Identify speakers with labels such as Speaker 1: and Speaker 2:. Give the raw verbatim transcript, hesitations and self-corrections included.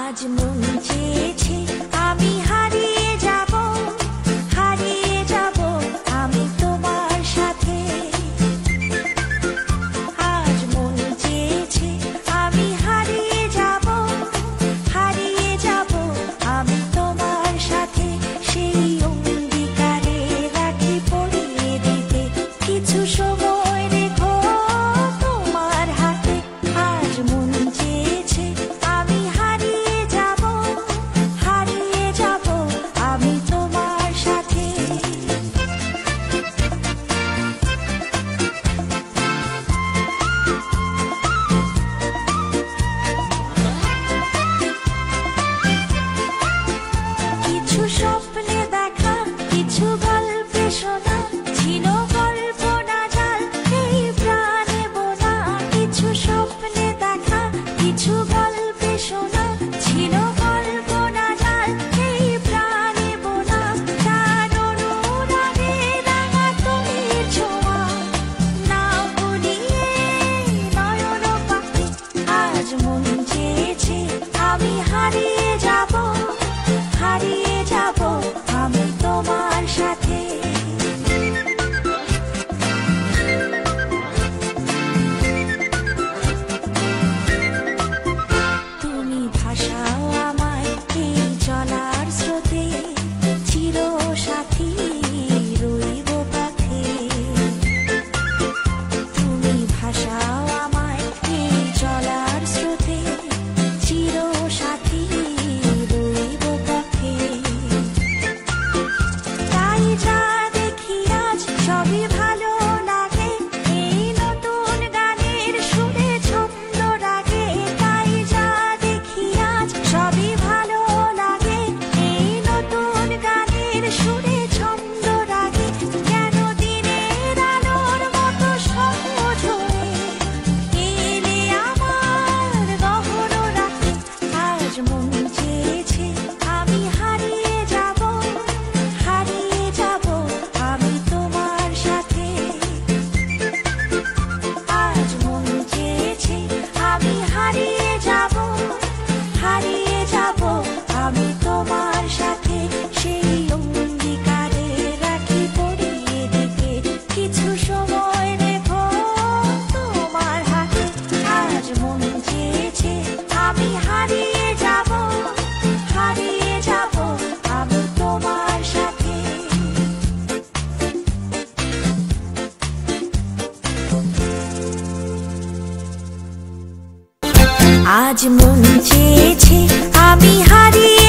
Speaker 1: আজ মন চেয়েছে আমি হারিয়ে যাব, হারিয়ে যাব আমি তোমার সাথে। আজ মন চেয়েছে আমি হারিয়ে যাব, হারিয়ে যাব আমি তোমার সাথে। সেই অঙ্গীকারে রাখি পরিয়ে দিতে কিছু সময় রেখো তোমার হাতে। আজ মন চেয়েছে আমি হারিয়ে যাব, হারিয়ে যাব আমি তোমার সাথে। কিছু স্বপ্নে দেখা, কিছু গল্পে শোনা, ছিল কল্পনা জাল এই প্রাণে বোনা। কিছু স্বপ্নে দেখা, কিছু গল্পে শোনা, ছিল কল্পনা জাল এই প্রাণে বোনা। তার অনুরাগে রাঙা তুমি ছোঁয়া, না ভুলিয়ে নয়ন পাখি। আজ মন চেয়েছে আমি হারিয়ে যাব, হারিয়ে যাব আমি তোমার সাথে। তুমি ভাসাও আমায় এই চলার স্রোতে, চির সাথী রইব পথে। তুমি ভাসাও আমায় এই চলার স্রোতে, চির সাথী রইব পথে। তাই যা দেখি আজ সবই ভালো লাগে, এই নতুন গানের সুরে ছন্দ রাগে। তাই যা দেখি আজ সবই ভালো লাগে, এই নতুন গানের সুরে ছন্দ রাগে। কেন দিনের আলোর মতো সহজ হয়ে এলে আমার গহন রাতে। আজ মন চেয়েছে আমি হারিয়ে যাব, হারিয়ে যাব আমি তোমার সাথে। আজ মন চেয়েছে আমি হারিয়ে যাব, হারিয়ে যাব আমি তোমার সাথে। সেই অঙ্গীকারে রাখি পরিয়ে দিতে কিছু সময় রেখো তোমার হাতে। আজ মন চেয়েছে আমি হারিয়ে যাব, হারিয়ে যাব আমি তোমার সাথে। আজ মন চেয়েছে আমি হারিয়ে